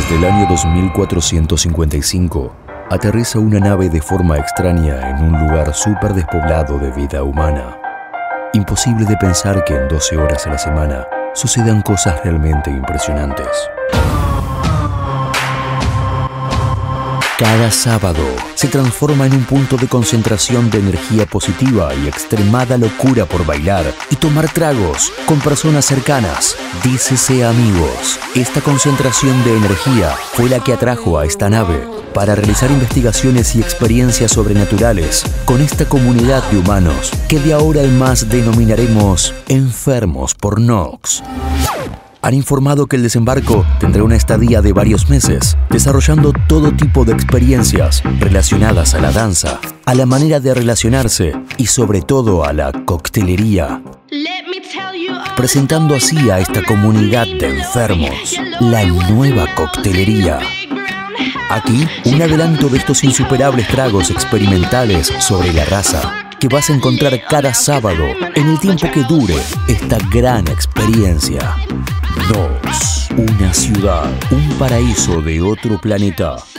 Desde el año 2455, aterriza una nave de forma extraña en un lugar súper despoblado de vida humana. Imposible de pensar que en 12 horas a la semana sucedan cosas realmente impresionantes. Cada sábado se transforma en un punto de concentración de energía positiva y extremada locura por bailar y tomar tragos con personas cercanas. Dícese amigos, esta concentración de energía fue la que atrajo a esta nave para realizar investigaciones y experiencias sobrenaturales con esta comunidad de humanos que de ahora en más denominaremos enfermos por Nox. Han informado que el desembarco tendrá una estadía de varios meses, desarrollando todo tipo de experiencias relacionadas a la danza, a la manera de relacionarse y sobre todo a la coctelería, presentando así a esta comunidad de enfermos la nueva coctelería. Aquí, un adelanto de estos insuperables tragos experimentales sobre la raza que vas a encontrar cada sábado en el tiempo que dure esta gran experiencia. Nox, una ciudad, un paraíso de otro planeta.